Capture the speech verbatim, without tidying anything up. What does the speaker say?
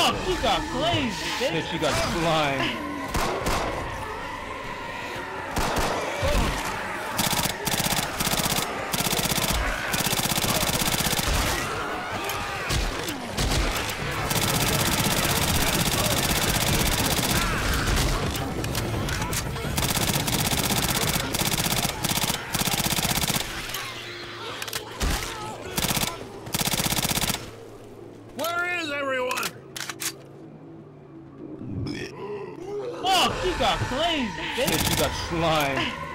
Fuck, you got glazed, bitch. Bitch, you got slime. Fuck, you got glazed, bitch. Bitch, you got slime.